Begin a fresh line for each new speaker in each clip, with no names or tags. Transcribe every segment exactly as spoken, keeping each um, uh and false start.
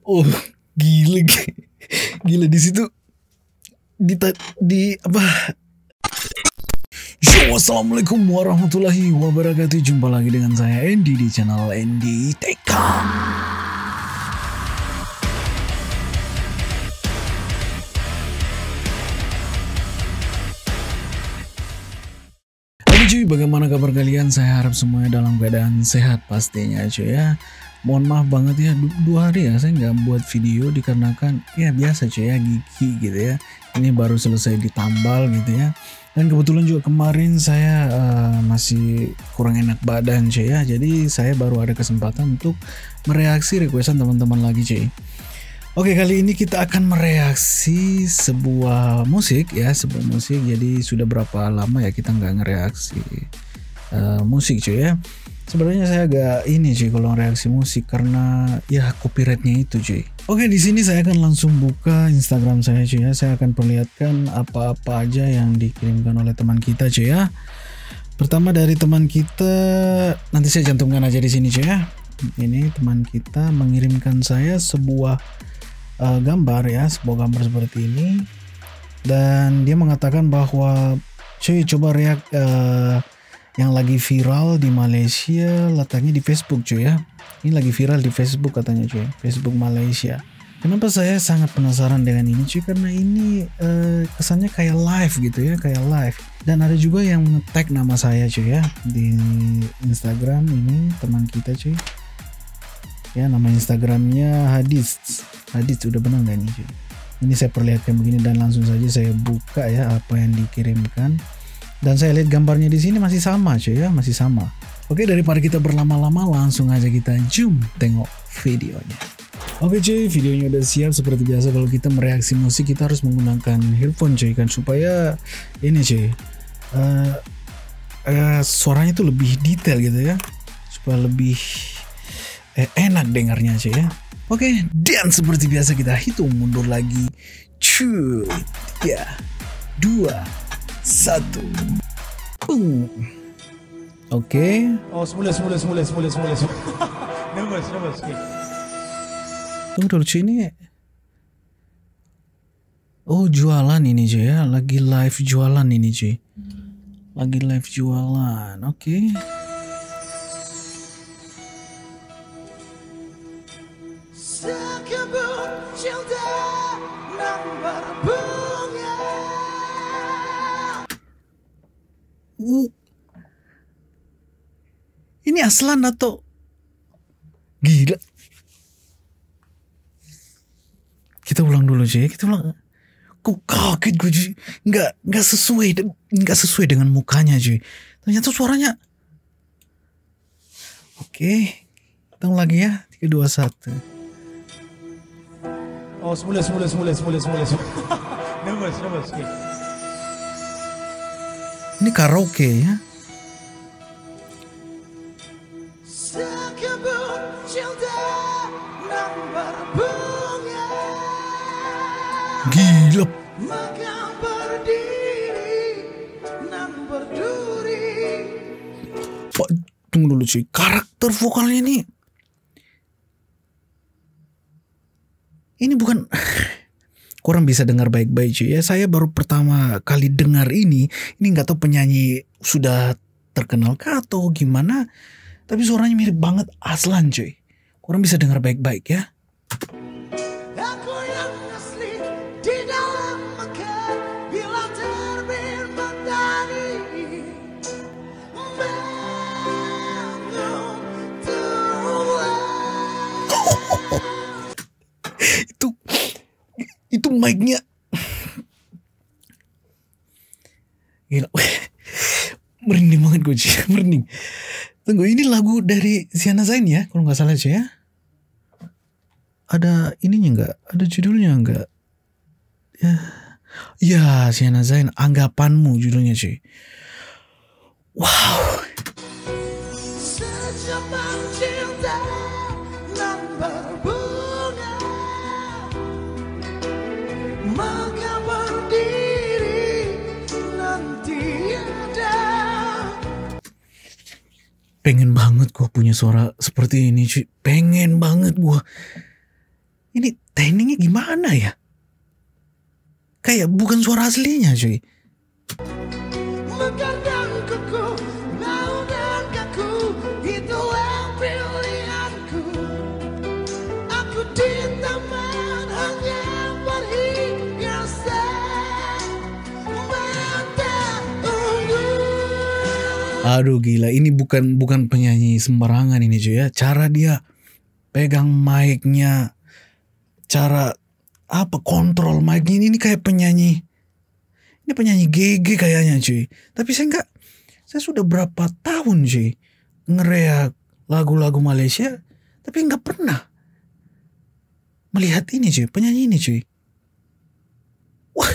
Oh, gila, gila di situ di di apa? Yo, assalamualaikum warahmatullahi wabarakatuh. Jumpa lagi dengan saya Andy di channel Andy Tech. Halo cuy, bagaimana kabar kalian? Saya harap semuanya dalam keadaan sehat pastinya cuy ya. Mohon maaf banget ya, du dua hari ya saya nggak buat video dikarenakan ya biasa cuy ya, gigi gitu ya. Ini baru selesai ditambal gitu ya. Dan kebetulan juga kemarin saya uh, masih kurang enak badan cuy ya. Jadi saya baru ada kesempatan untuk mereaksi requestan teman-teman lagi cuy. Oke, kali ini kita akan mereaksi sebuah musik ya, sebuah musik. Jadi sudah berapa lama ya kita nggak ngereaksi uh, musik cuy ya. Sebenarnya saya agak ini cuy kalau reaksi musik karena ya copyrightnya itu cuy. Oke, di sini saya akan langsung buka Instagram saya cuy ya. Saya akan perlihatkan apa-apa aja yang dikirimkan oleh teman kita cuy ya. Pertama dari teman kita, nanti saya cantumkan aja di sini cuy ya. Ini teman kita mengirimkan saya sebuah uh, gambar ya, sebuah gambar seperti ini. Dan dia mengatakan bahwa cuy coba react uh, yang lagi viral di Malaysia, letaknya di Facebook cuy ya. Ini lagi viral di Facebook katanya cuy, Facebook Malaysia. Kenapa saya sangat penasaran dengan ini cuy? Karena ini uh, kesannya kayak live gitu ya, kayak live. Dan ada juga yang tag nama saya cuy ya di Instagram ini teman kita cuy. Ya, nama Instagramnya Hadits. Hadits, udah benar nggak ini cuy? Ini saya perlihatkan begini dan langsung saja saya buka ya apa yang dikirimkan. Dan saya lihat gambarnya di sini masih sama cuy ya, masih sama. Oke, daripada kita berlama-lama langsung aja kita zoom tengok videonya. Oke cuy, videonya udah siap. Seperti biasa kalau kita mereaksi musik kita harus menggunakan earphone cuy kan, supaya ini cuy uh, uh, suaranya tuh lebih detail gitu ya, supaya lebih eh, enak dengarnya cuy ya. Oke, dan seperti biasa kita hitung mundur lagi. Cuy, tiga, dua, satu. Boom. Oke. Okay.
Oh, semula semula semula semula semula. Nervous, nervous. Okay.
Tunggu dulu cuy, ini. Oh, jualan ini cuy ya, lagi live jualan ini cuy. Lagi live jualan. Oke. Okay. Uh. Ini Aslan atau gila? Kita ulang dulu cuy, kita ulang. Kok kaget gue cuy, nggak nggak sesuai, nggak sesuai dengan mukanya cuy. Ternyata suaranya. Oke, hitung lagi ya, tiga dua satu.
Oh, semula semula semula semula semula. Nervous, nervous. Okay.
Ini karaoke ya. Gila. Pak, tunggu dulu cuy. Karakter vokalnya ini. Ini bukan. Kurang bisa dengar baik-baik cuy ya. Saya baru pertama kali dengar ini. Ini nggak tahu penyanyi sudah terkenal kah atau gimana. Tapi suaranya mirip banget Aslan cuy. Kurang bisa dengar baik-baik ya.
Aku yang asli di dalam mekar bila terbit matahari
Itu itu mic-nya gila. Merinding banget gue cuy, merinding. Tunggu, ini lagu dari Ziana Zain ya kalau nggak salah cuy ya. Ada ininya nggak? Ada judulnya nggak? Ya, ya Ziana Zain, Anggapanmu judulnya cuy. Wow.
Sejauh cinta nan berbunga maka berdiri nanti ada.
Pengen banget gue punya suara seperti ini cuy. Pengen banget gue. Ini tekniknya gimana ya? Kayak bukan suara aslinya cuy.
Mekar dan kuku, mau dan kaku, itulah pilihanku. Aku di taman hanya berhiasan mata ungu.
Aduh gila, ini bukan bukan penyanyi sembarangan ini cuy ya. Cara dia pegang mic-nya, cara apa kontrol mic-nya ini, ini kayak penyanyi. Ini penyanyi G G kayaknya cuy. Tapi saya enggak, saya sudah berapa tahun cuy ngereak lagu-lagu Malaysia, tapi enggak pernah melihat ini cuy, penyanyi ini cuy. Wah.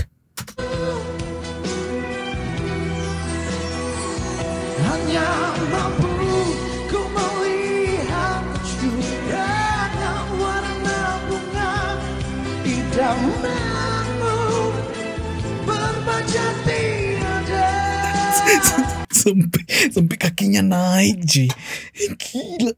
Hanya mampu ku melihat curahnya warna bunga idamanmu berbaca tiada.
sampai sampai kakinya naik cuy. Gila.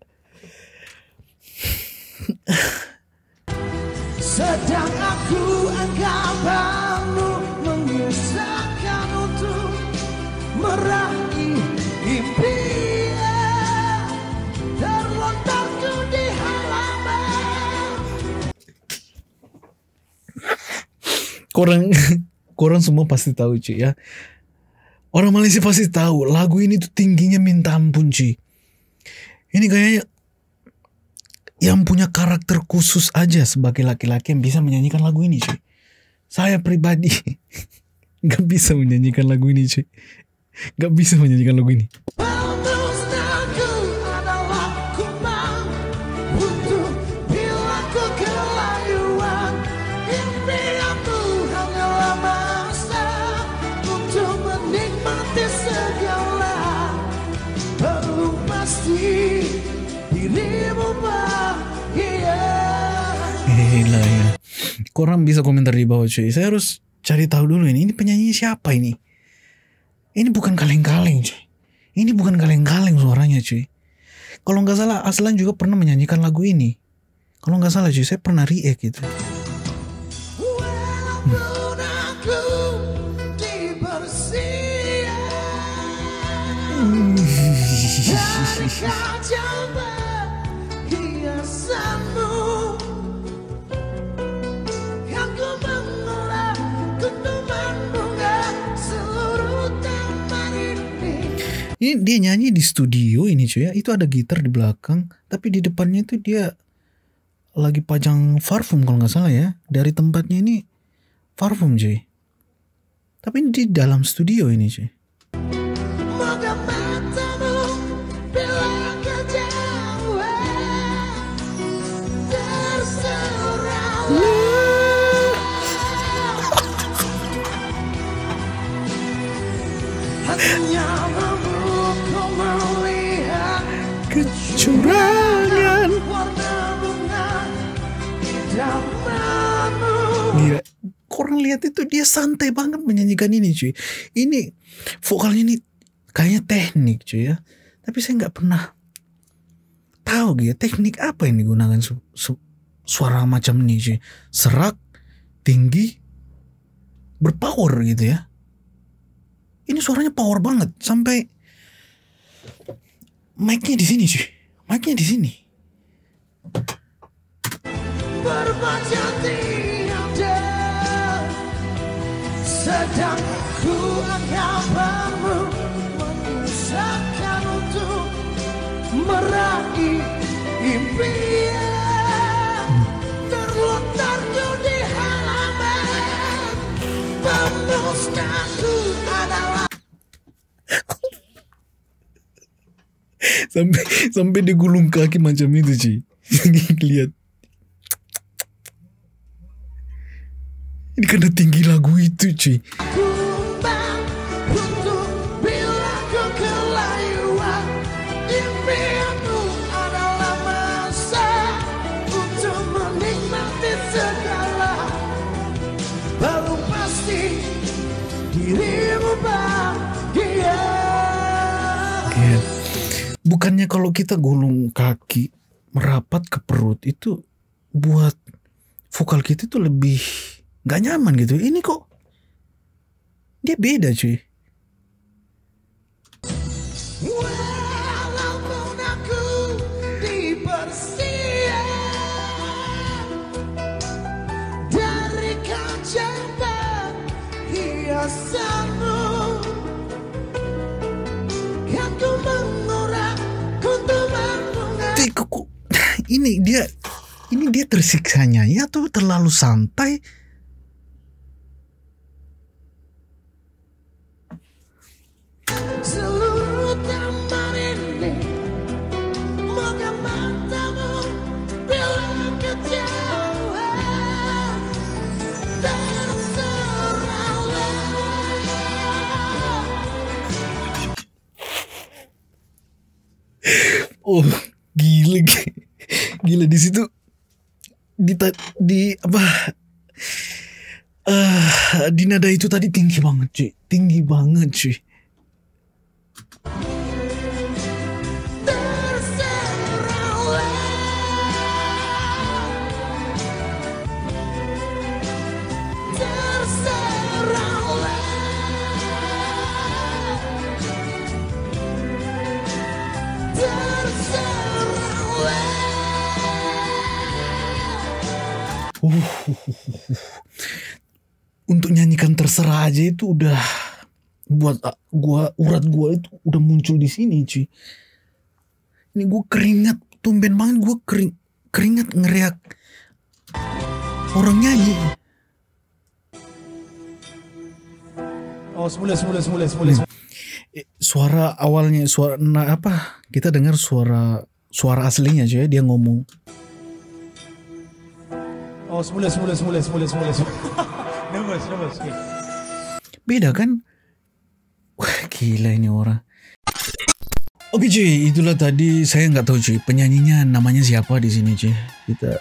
Sedang aku anggapanmu mengusahakan untuk meraih impian terlontarku di halaman.
Korang korang semua pasti tahu cuy ya. Orang Malaysia pasti tahu lagu ini tuh tingginya minta ampun cuy. Ini kayaknya yang punya karakter khusus aja sebagai laki-laki yang bisa menyanyikan lagu ini cuy. Saya pribadi gak bisa menyanyikan lagu ini cuy. Gak bisa menyanyikan lagu ini.
Pemusnahku adalah kumbang untuk bila ku kelayuan. Impianku hanyalah masa untuk menikmati segala. Perlu pasti dirimu bahagia.
Gila ya. Korang bisa komentar di bawah cuy. Saya harus cari tahu dulu ini. Ini penyanyi siapa ini? Ini bukan kaleng-kaleng cuy. Ini bukan kaleng-kaleng suaranya cuy. Kalau nggak salah Aslan juga pernah menyanyikan lagu ini. Kalau nggak salah cuy, saya pernah react gitu.
Walaupun aku dipersia dari kaca hiasanmu, aku mengolah gunungan bunga seluruh taman ini.
Ini dia nyanyi di studio ini cuy ya. Itu ada gitar di belakang, tapi di depannya itu dia lagi pajang parfum kalau nggak salah ya. Dari tempatnya ini parfum cuy. Tapi ini di dalam studio ini cuy.
Moga matamu bila kejauhan terserah. Hanya membuka melihat
Kecurangan.
warna bunga idamanmu.
Gila. Korang lihat itu dia santai banget menyanyikan ini cuy. Ini vokalnya ini kayaknya teknik cuy ya. Tapi saya nggak pernah tahu gitu teknik apa yang digunakan su su suara macam ini cuy. Serak, tinggi, berpower gitu ya. Ini suaranya power banget sampai mic-nya di sini cuy. Mic-nya di sini.
Berbaca tiada, sedang ku anggapanmu mengusahakan untuk meraih impian terlontarku di halaman. Pemusnahku adalah
sampai sampai dia gulung kaki macam itu cuy. Lihat. Ini karena tinggi lagu itu cuy.
kumbang untuk bila ku kelayuan. Impianku adalah masa untuk menikmati segala. Baru pasti dirimu bahagia.
Ya. Bukannya kalau kita gulung kaki merapat ke perut itu buat vokal kita tuh lebih nggak nyaman gitu. Ini kok dia beda cuy.
Walaupun aku dipersia dari kaca hiasanmu, kan ku mengurak kuntuman bunga.
Kok ini dia ini dia tersiksanya ya atau terlalu santai?
Seluruh taman ini moga matamu bila kejauhan, terserahlah.
Oh gila, gila di situ di di apa? Uh, di nada itu tadi tinggi banget cuy, tinggi banget cuy. Uh, untuk nyanyikan terserah aja itu udah buat gua, urat gua itu udah muncul di sini cuy. Ini gua keringat, tumben banget gua kering, keringat ngeriak orang nyanyi.
Oh semula semula semula semula.
Hmm. Suara awalnya suara nah apa? Kita dengar suara suara aslinya cuy, dia ngomong.
Oh semula semula semula semula semula. Nervous nervous. Okay.
Beda kan? Wah gila ini orang. Oke cuy, itulah tadi saya nggak tahu cuy penyanyinya namanya siapa di sini cuy. Kita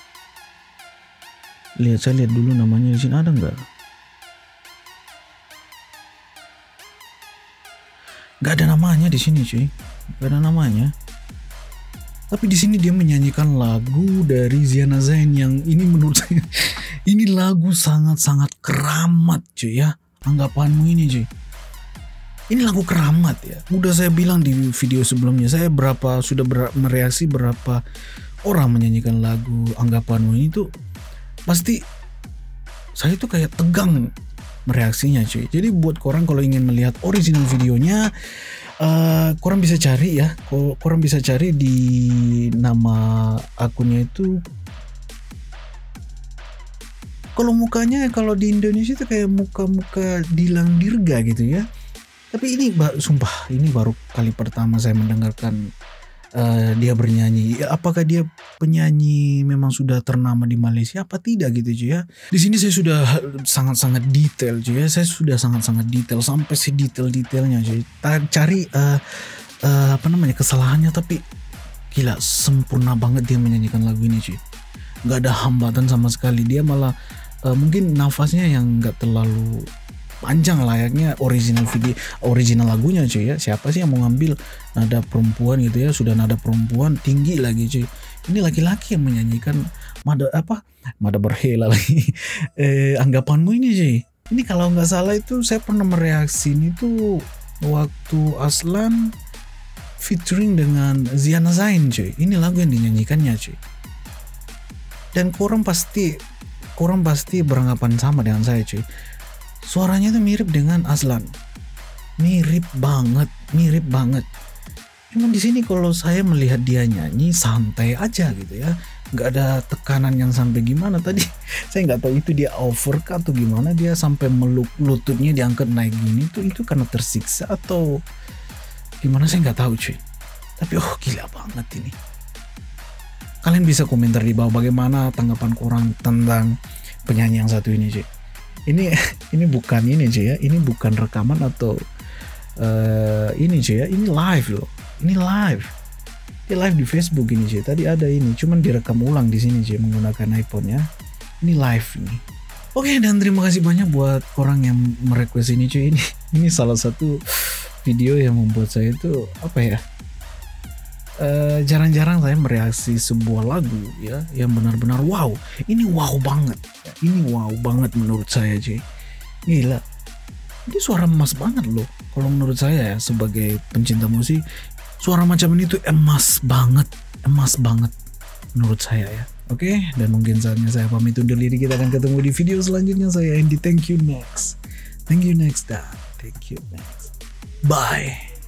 lihat, saya lihat dulu namanya di sini ada nggak? Nggak ada namanya di sini cuy, nggak ada namanya. Tapi di sini dia menyanyikan lagu dari Ziana Zain yang ini menurut saya ini lagu sangat-sangat keramat cuy ya. Anggapanmu ini cuy. Ini lagu keramat ya. Udah saya bilang di video sebelumnya, saya berapa sudah ber, mereaksi berapa orang menyanyikan lagu Anggapanmu ini tuh pasti saya tuh kayak tegang mereaksinya cuy. Jadi buat korang kalau ingin melihat original videonya, Uh, korang bisa cari ya, korang bisa cari di nama akunnya itu. Kalau mukanya kalau di Indonesia itu kayak muka-muka Dilan Dirga gitu ya. Tapi ini sumpah ini baru kali pertama saya mendengarkan uh, dia bernyanyi. Apakah dia penyanyi memang sudah ternama di Malaysia apa tidak gitu cuy ya. Di sini saya sudah sangat-sangat detail cuy ya. Saya sudah sangat-sangat detail sampai sedetail-detailnya cuy. Cari uh, uh, apa namanya kesalahannya, tapi gila sempurna banget dia menyanyikan lagu ini cuy. Gak ada hambatan sama sekali. Dia malah uh, mungkin nafasnya yang gak terlalu panjang layaknya original video, original lagunya cuy ya. Siapa sih yang mau ngambil nada perempuan gitu ya, sudah nada perempuan tinggi lagi cuy. Ini laki-laki yang menyanyikan mada apa mada berhela lagi. eh, Anggapanmu ini cuy. Ini kalau nggak salah itu saya pernah mereaksi ini tuh waktu Aslan featuring dengan Ziana Zain cuy. Ini lagu yang dinyanyikannya cuy. Dan korang pasti korang pasti beranggapan sama dengan saya cuy. Suaranya tuh mirip dengan Aslan, mirip banget, mirip banget. Cuman di sini kalau saya melihat dia nyanyi santai aja gitu ya, nggak ada tekanan yang sampai gimana tadi. Saya nggak tahu itu dia over atau gimana, dia sampai meluk lututnya diangkat naik gini tuh, itu karena tersiksa atau gimana saya nggak tahu cuy. Tapi oh gila banget ini. Kalian bisa komentar di bawah bagaimana tanggapan korang tentang penyanyi yang satu ini cuy. Ini ini bukan ini cuy ya, ini bukan rekaman atau uh, ini cuy ya, ini live loh, ini live, ini live di Facebook ini cuy. Tadi ada ini, cuman direkam ulang di sini cuy menggunakan iPhone ya. Ini live ini. Oke, dan terima kasih banyak buat orang yang merequest ini cuy. Ini ini salah satu video yang membuat saya itu apa ya, eh, jarang-jarang saya mereaksi sebuah lagu ya yang benar-benar wow, ini wow banget, ya, ini wow banget menurut saya cuy. Gila, ini suara emas banget loh. Kalau menurut saya ya sebagai pencinta musik, suara macam ini tuh emas banget, emas banget menurut saya ya. Oke, dan mungkin saatnya saya pamit undur diri. Kita akan ketemu di video selanjutnya. Saya Andy, thank you next, thank you next, dan thank you next, bye.